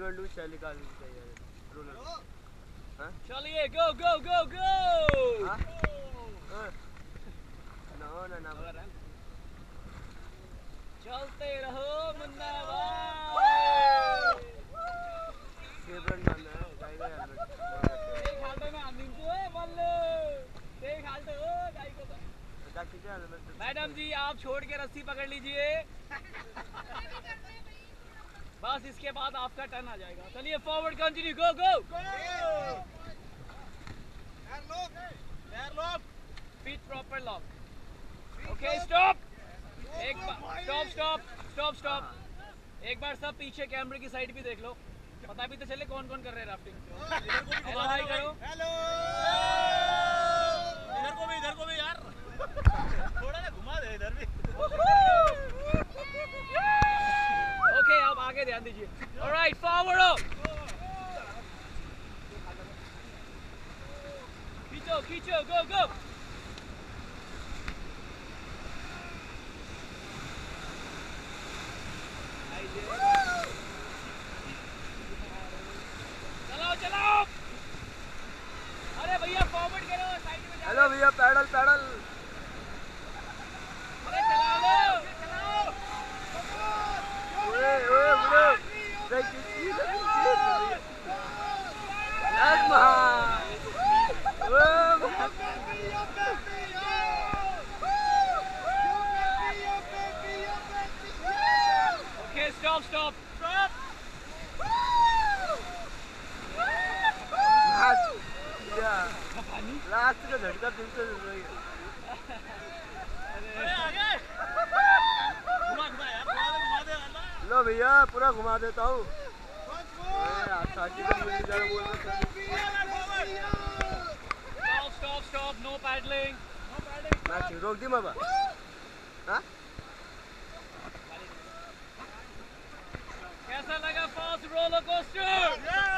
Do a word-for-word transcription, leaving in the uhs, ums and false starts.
Roller loose शैली का चाहिए रोलर। हाँ चलिए गो गो गो गो। हाँ नो ना ना चलते रहो मुन्ना भाई। फेवरेट गाना है गाई गाई हेलमेट एक हाल तो मैं आंधी को है बल्ले एक हाल तो गाई को मैडम जी आप छोड़ के रस्सी पकड़ लीजिए। बस इसके बाद आपका टर्न आ जाएगा। चलिए forward continue go go feet proper lock. Okay stop एक बार स्टॉप स्टॉप स्टॉप स्टॉप एक बार सब पीछे कैमरे की साइड भी देख लो पता भी तो चले कौन कौन कर रहे हैं राफ्टिंग। हेलो हाय करो हेलो इधर को भी इधर को भी यार थोड़ा ना घुमा दे इधर भी। ओके आप आगे ध्यान दीजिए। ऑलराइट फॉरवर्ड अप खींचो खींचो गो गो। चलाओ चलाओ अरे भैया फॉरवर्ड करो साइड में। हेलो भैया पैडल पैडल अरे चला लो चलाओ। ओए ओए ओए ब्रेक यस महान okay stop stop stop. Last का झटका दिल से घुमा घुमा यार घुमा दे घुमा दे। लो भैया पूरा घुमा देता हूँ। Stop stop stop no paddling no paddling. रोक दी बाबा। हाँ कैसा लगा फास्ट रोलर कोस्टर?